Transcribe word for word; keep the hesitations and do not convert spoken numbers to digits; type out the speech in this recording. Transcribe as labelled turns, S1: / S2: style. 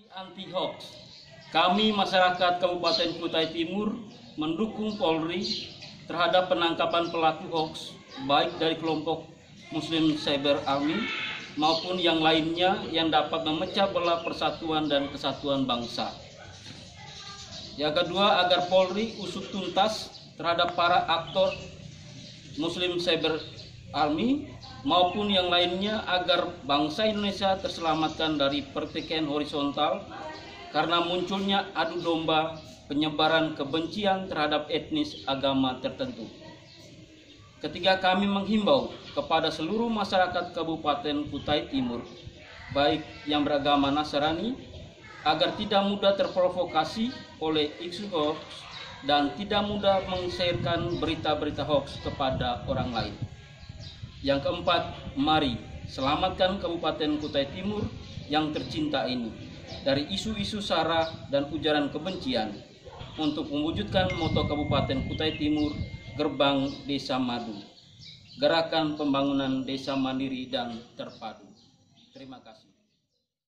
S1: Anti hoax. Kami masyarakat Kabupaten Kutai Timur mendukung Polri terhadap penangkapan pelaku hoax baik dari kelompok Muslim Cyber Army maupun yang lainnya yang dapat memecah belah persatuan dan kesatuan bangsa. Yang kedua, agar Polri usut tuntas terhadap para aktor Muslim Cyber Army maupun yang lainnya agar bangsa Indonesia terselamatkan dari pertikaian horizontal karena munculnya adu domba penyebaran kebencian terhadap etnis agama tertentu. Ketiga, kami menghimbau kepada seluruh masyarakat Kabupaten Kutai Timur, baik yang beragama Nasrani, agar tidak mudah terprovokasi oleh isu hoax dan tidak mudah meng-sharekan berita-berita hoax kepada orang lain. Yang keempat, mari selamatkan Kabupaten Kutai Timur yang tercinta ini dari isu-isu sara dan ujaran kebencian untuk mewujudkan moto Kabupaten Kutai Timur, Gerbang Desa Madu, Gerakan Pembangunan Desa Mandiri dan Terpadu. Terima kasih.